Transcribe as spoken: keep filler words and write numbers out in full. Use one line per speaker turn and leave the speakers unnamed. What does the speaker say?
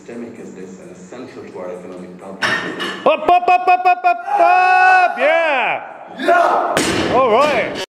systemic as this and essential to our economic problem.
Up, up, up, up, up, up, up! Yeah!
Yeah!
All right.